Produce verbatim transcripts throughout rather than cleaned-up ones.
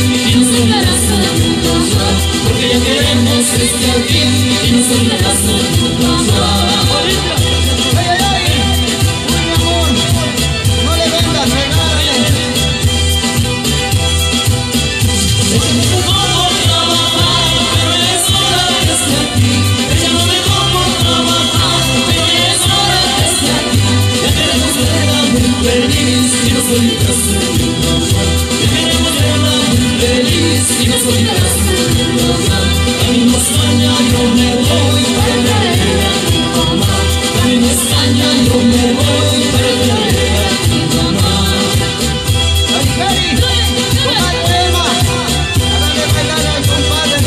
y nos olvidarás nunca más, porque ya queremos estar aquí y nos olvidarás nunca más. ¡Ay, ay, ay! ¡Uy, mi amor! No le vendas, regálale. Échame cómo trabajar, pero es hora que esté aquí. Échame cómo trabajar, pero es hora que esté aquí. Ya queremos verla muy feliz y nos olvidarás nunca más. Ya queremos verla muy feliz y nos olvidarás nunca más. Camino a España yo me voy para ver a mi mamá. Camino a España yo me voy para ver a mi mamá. ¡Ay, Cari! ¡Compadre Emma! ¡Hágale bailar al compadre!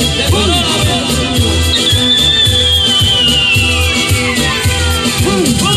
Boom!